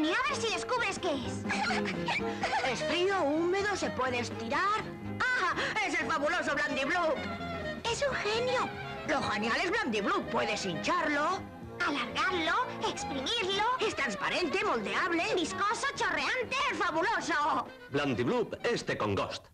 genio. A ver si descubres qué es. Es frío, húmedo, se puede estirar. ¡Ah! ¡Es el fabuloso Blandibloop! Es un genio. Lo genial es Blandibloop. Puedes hincharlo. Alargarlo, exprimirlo. Es transparente, moldeable. Viscoso, chorreante. ¡Es fabuloso! Blandibloop es té con Ghost.